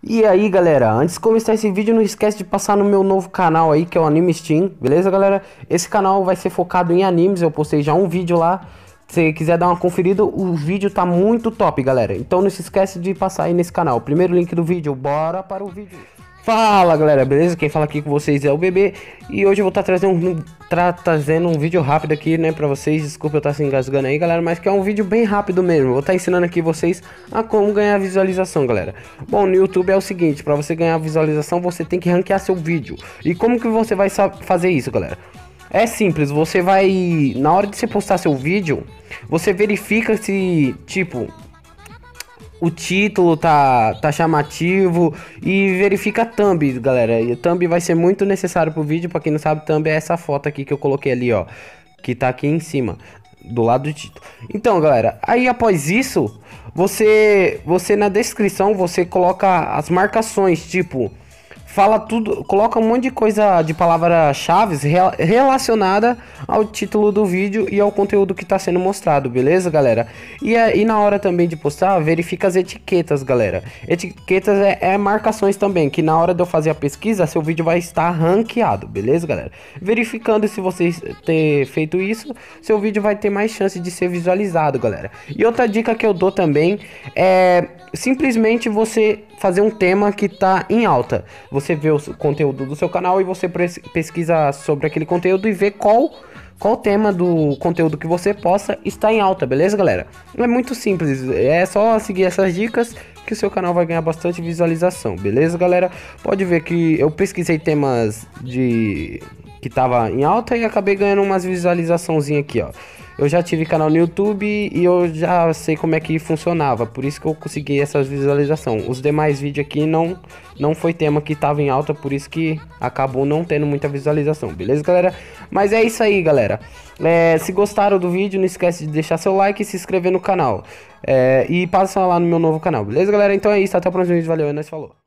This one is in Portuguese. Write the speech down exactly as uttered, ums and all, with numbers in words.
E aí galera, antes de começar esse vídeo não esquece de passar no meu novo canal aí, que é o Anime Steam, beleza galera? Esse canal vai ser focado em animes, eu postei já um vídeo lá. Se você quiser dar uma conferida, o vídeo tá muito top galera, então não se esquece de passar aí nesse canal. Primeiro link do vídeo, bora para o vídeo. Fala galera, beleza? Quem fala aqui com vocês é o Bebê. E hoje eu vou estar tá trazendo, um, tra trazendo um vídeo rápido aqui, né, pra vocês. Desculpa eu estar tá se engasgando aí galera, mas que é um vídeo bem rápido mesmo. Vou estar tá ensinando aqui vocês a como ganhar visualização galera. Bom, no YouTube é o seguinte, pra você ganhar visualização você tem que ranquear seu vídeo. E como que você vai fazer isso galera? É simples, você vai, na hora de você postar seu vídeo, você verifica se, tipo, o título tá, tá chamativo e verifica a thumb, galera. E a thumb vai ser muito necessário pro vídeo. Pra quem não sabe, thumb é essa foto aqui que eu coloquei ali, ó, que tá aqui em cima, do lado do título. Então, galera, aí após isso, você, você na descrição, você coloca as marcações, tipo... Fala tudo, coloca um monte de coisa de palavras-chave relacionada ao título do vídeo e ao conteúdo que está sendo mostrado, beleza, galera? E aí na hora também de postar, verifica as etiquetas, galera. Etiquetas é, é marcações também, que na hora de eu fazer a pesquisa, seu vídeo vai estar ranqueado, beleza, galera? Verificando se vocês ter feito isso, seu vídeo vai ter mais chance de ser visualizado, galera. E outra dica que eu dou também é simplesmente você fazer um tema que tá em alta. Você vê o conteúdo do seu canal e você pesquisa sobre aquele conteúdo e vê qual qual tema do conteúdo que você posta está em alta, beleza galera? É muito simples, é só seguir essas dicas que o seu canal vai ganhar bastante visualização, beleza galera? Pode ver que eu pesquisei temas de que tava em alta e acabei ganhando umas visualizaçãozinhas aqui, ó. Eu já tive canal no YouTube e eu já sei como é que funcionava, por isso que eu consegui essas visualizações. Os demais vídeos aqui não, não foi tema que estava em alta, por isso que acabou não tendo muita visualização, beleza galera? Mas é isso aí galera, é, se gostaram do vídeo não esquece de deixar seu like e se inscrever no canal, é, e passa lá no meu novo canal, beleza galera? Então é isso, até o próximo vídeo, valeu, é nóis, falou!